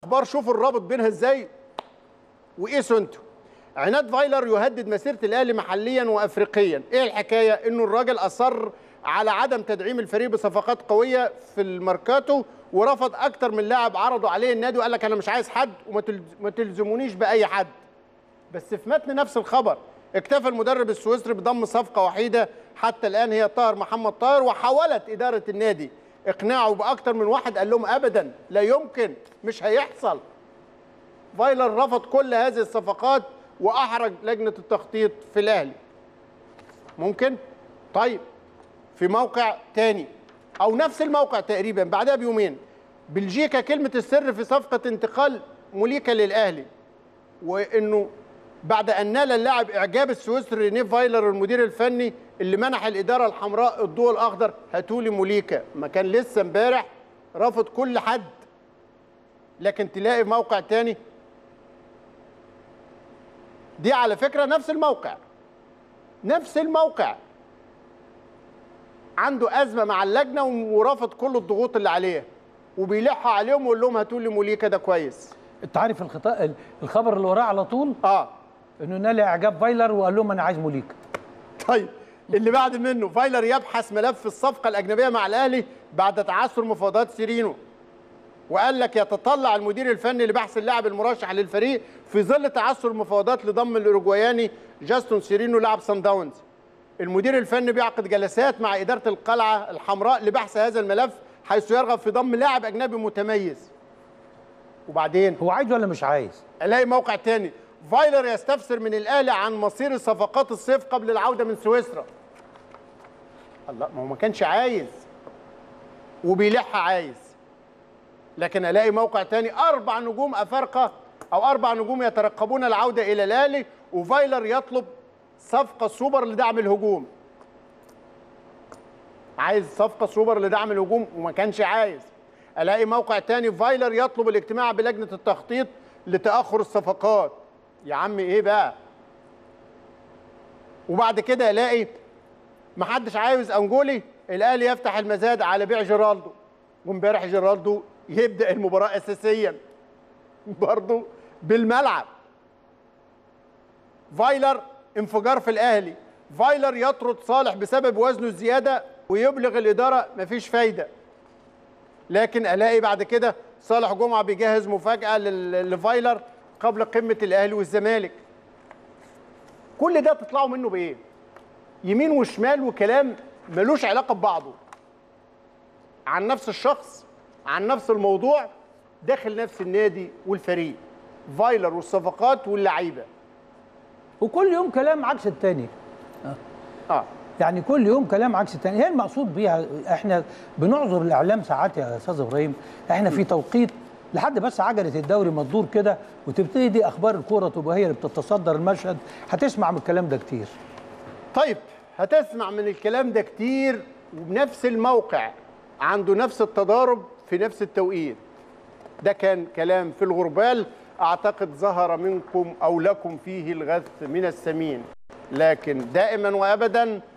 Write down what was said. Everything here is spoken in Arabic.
اخبار شوفوا الرابط بينها ازاي وقيسوا انتوا. عناد فايلر يهدد مسيره الاهلي محليا وافريقيا. ايه الحكايه؟ انه الراجل اصر على عدم تدعيم الفريق بصفقات قويه في الماركاتو، ورفض اكتر من لاعب عرضوا عليه النادي وقال لك انا مش عايز حد وما تلزمونيش باي حد. بس في متن نفس الخبر اكتفى المدرب السويسري بضم صفقه وحيده حتى الان هي طاهر محمد طاهر، وحاولت اداره النادي اقناعه باكتر من واحد قال لهم ابدا لا يمكن مش هيحصل. فايلر رفض كل هذه الصفقات واحرج لجنه التخطيط في الاهلي. ممكن؟ طيب في موقع تاني او نفس الموقع تقريبا بعدها بيومين، بلجيكا كلمه السر في صفقه انتقال موليكا للاهلي، وانه بعد ان نال اللاعب اعجاب السويسري رينيه فايلر المدير الفني اللي منح الاداره الحمراء الضوء الاخضر هاتولي موليكا. ما كان لسه امبارح رفض كل حد. لكن تلاقي موقع تاني، دي على فكره نفس الموقع عنده ازمه مع اللجنه ورفض كل الضغوط اللي عليه وبيلح عليهم ويقول لهم هاتوا لي موليكا ده كويس. انت عارف الخبر اللي وراه على طول؟ انه نال اعجاب فايلر وقال لهم انا عايز موليكا. طيب اللي بعد منه، فايلر يبحث ملف الصفقه الاجنبيه مع الاهلي بعد تعثر مفاوضات سيرينو، وقال لك يتطلع المدير الفني لبحث اللاعب المرشح للفريق في ظل تعثر مفاوضات لضم الاوروجواياني جاستون سيرينو لاعب سان داونز. المدير الفني بيعقد جلسات مع اداره القلعه الحمراء لبحث هذا الملف، حيث يرغب في ضم لاعب اجنبي متميز. وبعدين هو عايز ولا مش عايز؟ الاقي موقع تاني، فايلر يستفسر من الاهلي عن مصير صفقات الصيف قبل العوده من سويسرا. الله، ما هو ما كانش عايز وبيلح عايز. لكن الاقي موقع تاني 4 نجوم افارقه او 4 نجوم يترقبون العوده الى الاهلي، وفايلر يطلب صفقه سوبر لدعم الهجوم. عايز صفقه سوبر لدعم الهجوم وما كانش عايز. الاقي موقع تاني، فايلر يطلب الاجتماع بلجنه التخطيط لتاخر الصفقات. يا عم ايه بقى؟ وبعد كده الاقي محدش عايز انجولي، الاهلي يفتح المزاد على بيع جيرالدو، وامبارح جيرالدو يبدا المباراه اساسيا برضه بالملعب. فايلر انفجار في الاهلي، فايلر يطرد صالح بسبب وزنه الزياده ويبلغ الاداره مفيش فايده. لكن الاقي بعد كده صالح جمعه بيجهز مفاجاه لفايلر قبل قمه الاهلي والزمالك. كل ده تطلعوا منه بايه؟ يمين وشمال وكلام ملوش علاقه ببعضه، عن نفس الشخص، عن نفس الموضوع، داخل نفس النادي والفريق، فايلر والصفقات واللعيبه. وكل يوم كلام عكس التاني. يعني كل يوم كلام عكس التاني. هي المقصود بيها، احنا بنعذر الاعلام ساعات يا استاذ ابراهيم، احنا في توقيت لحد بس عجله الدوري ما تدور كده وتبتدي دي اخبار الكوره تبقى هي اللي بتتصدر المشهد، هتسمع من الكلام ده كتير. طيب هتسمع من الكلام ده كتير، وبنفس الموقع عنده نفس التضارب في نفس التوقيت. ده كان كلام في الغربال، اعتقد ظهر منكم او لكم فيه الغث من السمين، لكن دائما وابدا